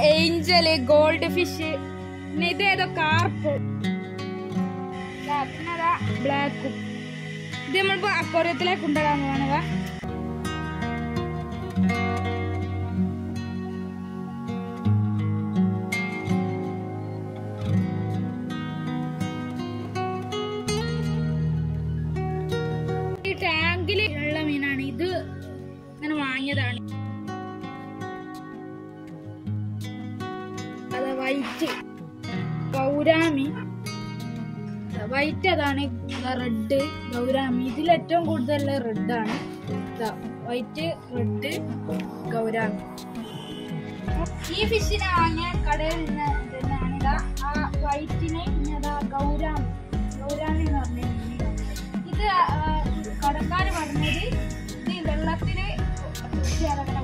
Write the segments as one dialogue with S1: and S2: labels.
S1: Angel, gold fish, പിന്നെ ഇതേതോ carp, പിന്നെ ബ്ലാക്കും. ഇത് നമ്മളിപ്പോ അക്വേറിയത്തിലേക്ക് കൊണ്ടുവരാൻ പോവാണ്. ഈ ടാങ്കില് ഉള്ള മീനാണ് ഇത്. ഇങ്ങനെ വാങ്ങിയതാണ്. അത് വൈറ്റ് ഗൗരാമി. വൈറ്റ് അതാണ്, റെഡ് ഗൗരാമി. ഇതിൽ ഏറ്റവും കൂടുതൽ റെഡ് ആണ്. White, red, gourami. ഈ ഫിഷിനെ വാങ്ങിയ കടയിൽ നിന്നാണ് ആ വൈറ്റിനെ. പിന്നെ അതാ ഗൗരാമി എന്ന് പറഞ്ഞ ഇത് കടക്കാര് പറഞ്ഞത് ഇത് വെള്ളത്തിന് കൃഷി ഇറങ്ങണ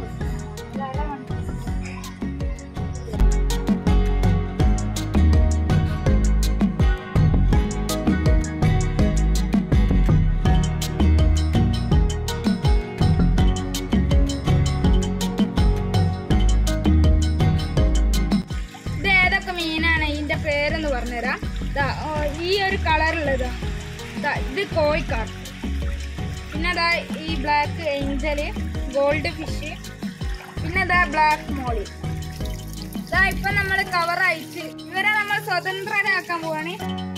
S1: പേരെന്ന് പറഞ്ഞുതരാം. ഈ ഒരു കളറുള്ളത് ഇത് കോഴിക്കാർ. പിന്നെ അതാ ഈ ബ്ലാക്ക് ഏഞ്ചല്, ഗോൾഡ് ഫിഷ്, പിന്നെ അതാ ബ്ലാക്ക് മോളി. ഇപ്പൊ നമ്മള് കവർ അയച്ച് ഇവരെ നമ്മൾ സ്വതന്ത്രരാക്കാൻ പോവാണ്.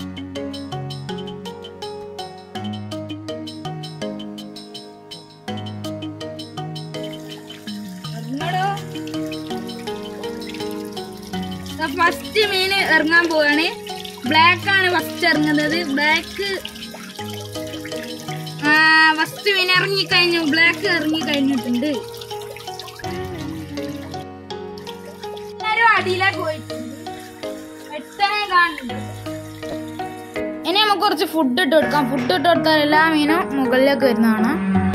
S1: ഫസ്റ്റ് മീൻ ഇറങ്ങാൻ പോവാണ്. ബ്ലാക്ക് ആണ് ഫസ്റ്റ് ഇറങ്ങുന്നത്. ബ്ലാക്ക് ഫസ്റ്റ് മീൻ ഇറങ്ങിക്കഴിഞ്ഞു. ബ്ലാക്ക് ഇറങ്ങിക്കഴിഞ്ഞിട്ടുണ്ട്. എല്ലാരും അടിയിലേക്ക് പോയിട്ടുണ്ട്. എട്ടനെ കാണുന്നുണ്ട്. ഇനി നമുക്ക് കുറച്ച് ഫുഡ് ഇട്ട് കൊടുക്കാം. ഫുഡ് ഇട്ട് കൊടുത്താൽ എല്ലാ മീനും മുകളിലേക്ക് വരുന്നതാണ്.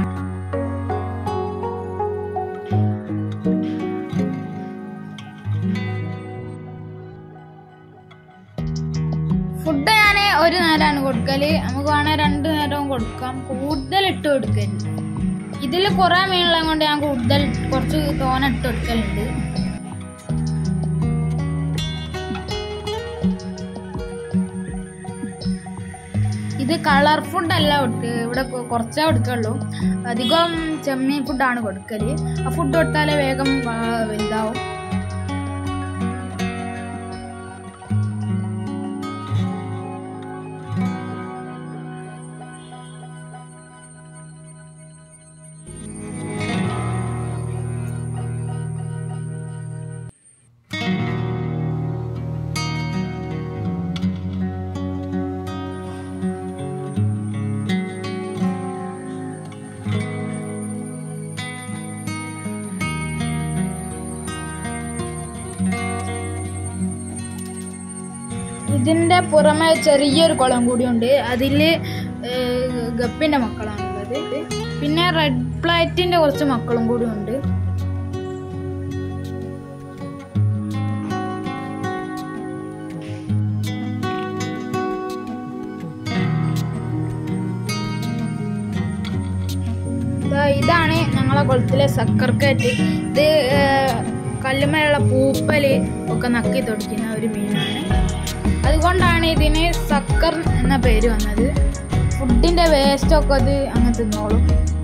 S1: ഫുഡ് ഞാൻ ഒരു നേരമാണ് കൊടുക്കല്. നമുക്ക് വേണേൽ 2 നേരവും കൊടുക്കാം. കൂടുതൽ ഇട്ട് കൊടുക്കരുത്. ഇതിൽ കുറെ മീനുള്ളത് കൊണ്ട് ഞാൻ കുറച്ച് തോന ഇട്ട് കൊടുക്കലുണ്ട്. ഇത് കളർ ഫുഡല്ല ഇവിടെ കുറച്ചേ കൊടുക്കുള്ളൂ. അധികം ചെമ്മീൻ ഫുഡാണ് കൊടുക്കല്. ആ ഫുഡ് കൊടുത്താലേ വേഗം വലുതാവും. ഇതിന്റെ പുറമെ ചെറിയൊരു കുളം കൂടിയുണ്ട്. അതില് ഗപ്പിന്റെ മക്കളാണുള്ളത്. പിന്നെ റെഡ് പ്ലേറ്റിന്റെ കുറച്ച് മക്കളും കൂടി ഉണ്ട്. ഇതാണ് ഞങ്ങളെ കുളത്തിലെ സക്കർക്കാറ്റ്. ഇത് കല്ലുമേലുള്ള പൂപ്പല് ഒക്കെ നക്കി തൊടിക്കുന്ന ഒരു മീനാണ്. അതുകൊണ്ടാണ് ഇതിന് സക്കർ എന്ന പേര് വന്നത്. ഫുഡിന്റെ വേസ്റ്റൊക്കെ അത് അങ്ങ് തിന്നോളും.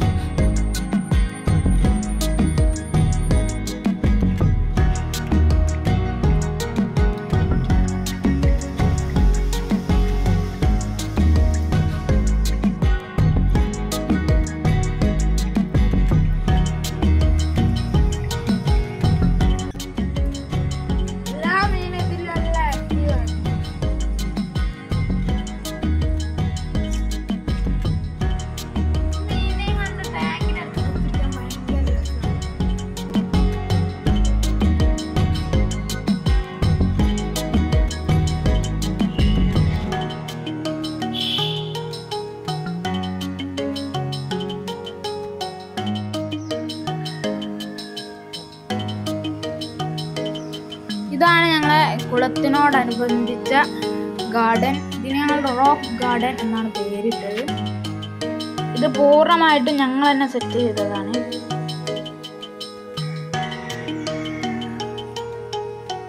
S1: ഇതാണ് ഞങ്ങളെ കുളത്തിനോടനുബന്ധിച്ച ഗാർഡൻ. ഇതിന് ഞങ്ങൾ റോക്ക് ഗാർഡൻ എന്നാണ് പേരിട്ടത്. ഇത് പൂർണ്ണമായിട്ടും ഞങ്ങൾ തന്നെ സെറ്റ് ചെയ്തതാണ്.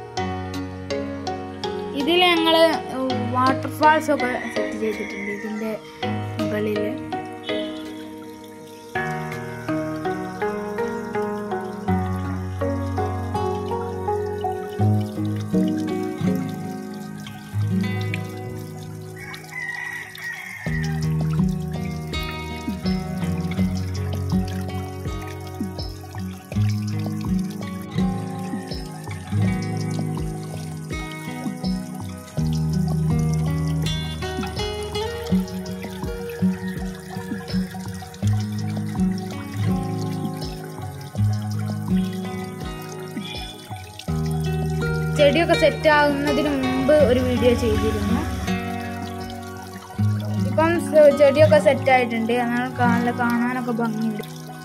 S1: ഇതിൽ ഞങ്ങൾ വാട്ടർഫാൾസ് ഒക്കെ സെറ്റ് ചെയ്തിട്ടുണ്ട് ഇതിൻ്റെ മുകളിൽ. ചെടിയൊക്കെ സെറ്റ് ആകുന്നതിന് മുമ്പ് ഒരു വീഡിയോ ചെയ്തിരുന്നു. ഇപ്പം ചെടിയൊക്കെ സെറ്റ് ആയിട്ടുണ്ട്, എന്നാൽ കാണാനൊക്കെ ഭംഗിയുണ്ട്.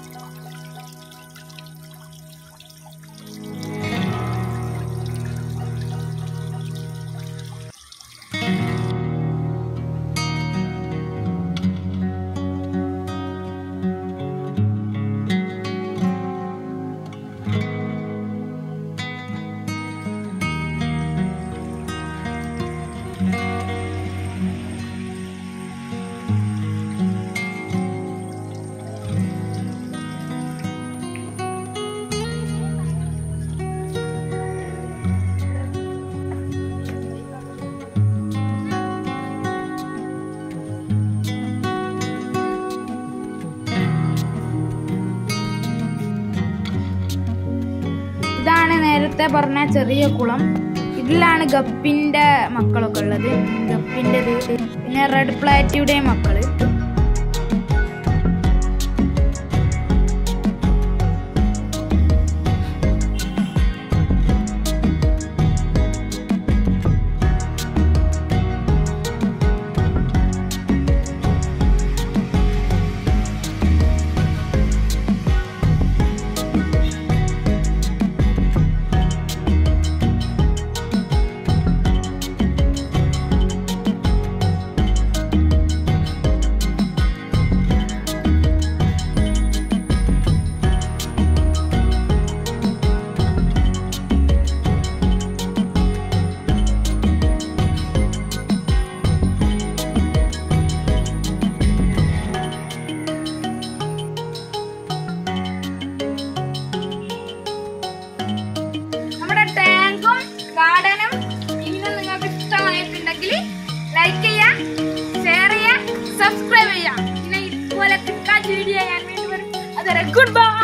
S1: ഇതാണ് നേരത്തെ പറഞ്ഞ ചെറിയ കുളം. ഇതിലാണ് ഗപ്പിന്റെ മക്കളൊക്കെ ഉള്ളത്. ഗപ്പിൻ്റെത്, പിന്നെ റെഡ് പ്ലാറ്റിയുടെ മക്കള്. ഗാർഡനും ഇന്നും നിങ്ങൾക്ക് ഇഷ്ടമായിട്ടുണ്ടെങ്കിൽ ലൈക്ക് ചെയ്യാം, ഷെയർ ചെയ്യാം, സബ്സ്ക്രൈബ് ചെയ്യാം. പിന്നെ ഇതുപോലെ വീഡിയോ ഞാൻ വീണ്ടും വരും. അതുവരെ ഗുഡ് ബൈ.